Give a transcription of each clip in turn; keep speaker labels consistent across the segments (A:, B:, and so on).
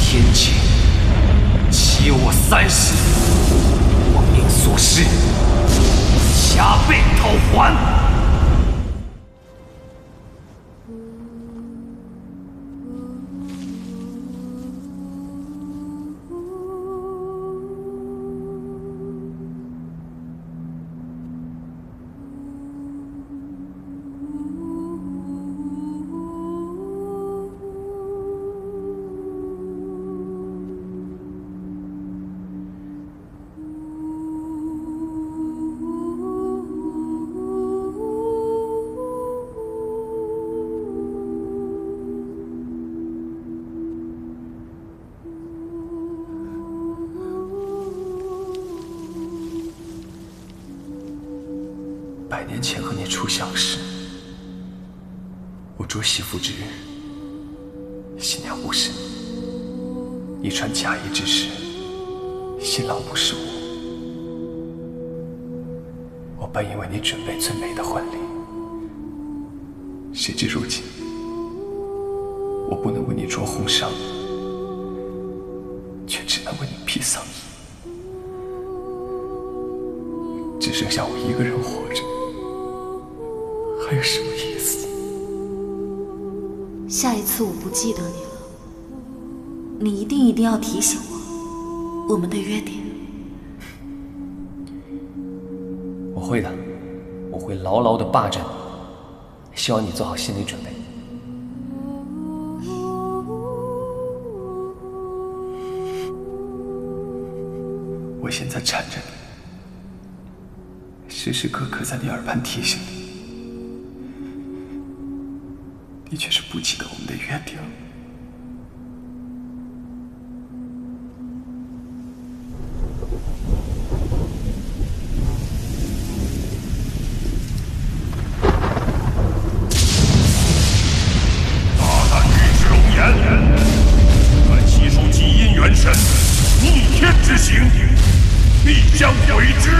A: 天劫，欺我30，亡命所失，加倍讨还。
B: 100年前和你初相识，我捉媳妇之日，新娘不是你，一传假意之时，新郎不是我。我本以为你准备最美的婚礼，谁知如今我不能为你着红裳，却只能为你披丧衣，只剩下我一个人活着。还有什么意思？
C: 下一次我不记得你了，你一定要提醒我们的约定。
B: 我会的，我会牢牢地霸着你，希望你做好心理准备。我现在缠着你，时时刻刻在你耳畔提醒你。你却是不记得我们的约定。
D: 大胆预知龙颜，敢吸收基因元神，逆天之行，必将悔之。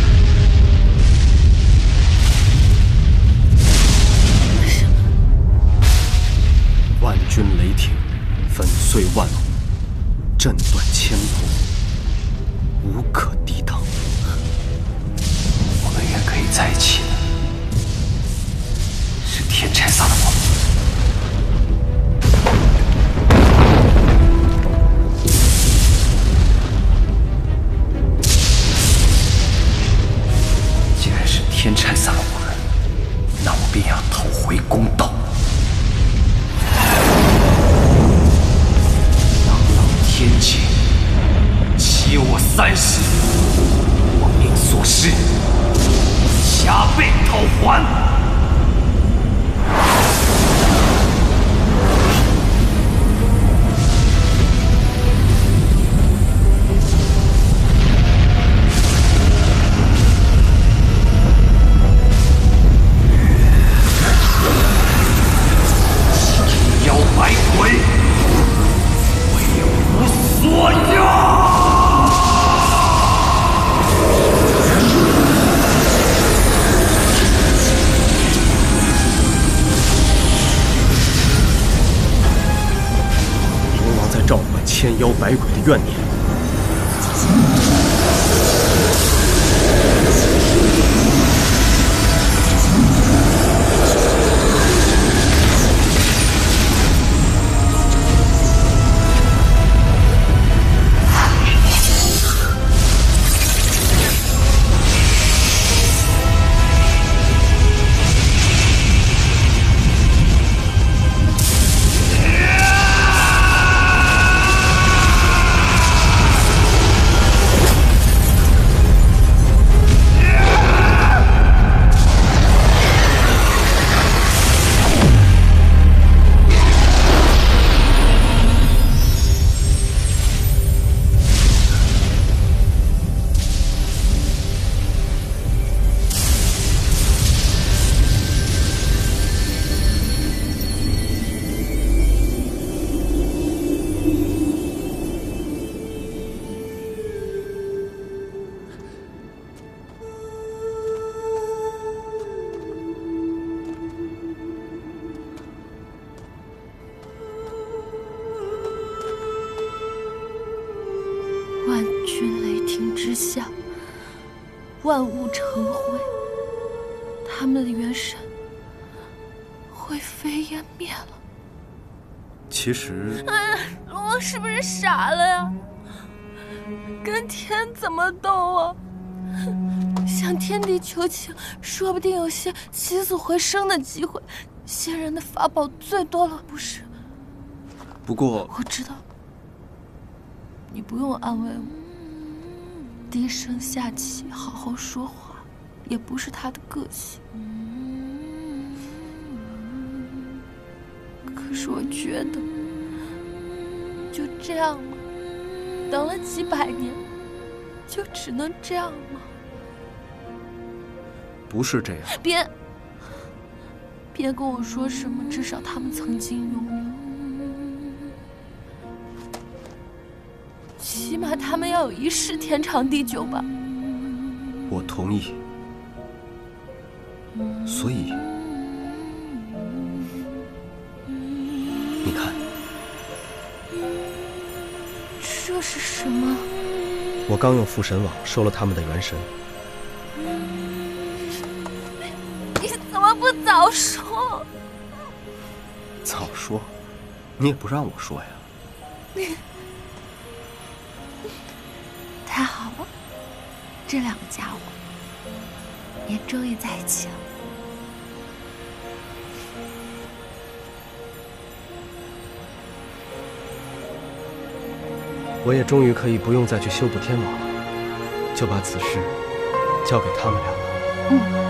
E: 万军雷霆，粉碎万物，震断千头，无可抵挡。
B: 我们原可以在一起的，是天拆散了我们。既然是天拆散了我们，那我便要讨回公道。
A: 天劫，欺我30，亡命所失，加倍讨还。妖百鬼，为吾所压。
E: 冥王在召唤千妖百鬼的怨念。
F: 庭之下，万物成灰，他们的元神灰飞烟灭了。
E: 其实，
F: 我是不是傻了呀？跟天怎么斗啊？向天地求情，说不定有些起死回生的机会。仙人的法宝最多了，不是？
E: 不过
F: 我知道，你不用安慰我。低声下气，好好说话，也不是他的个性。可是我觉得，就这样吗？等了几百年，就只能这样吗？
E: 不是这样。
F: 别跟我说什么，至少他们曾经拥有，起码他们要有一世天长地久吧。
E: 我同意。所以，你看，
F: 这是什么？
E: 我刚用附神网收了他们的元神。
F: 你怎么不早说？
E: 早说，你也不让我说呀。
F: 太好了，这两个家伙也终于在一起了。
E: 我也终于可以不用再去修补天网了，就把此事交给他们俩了。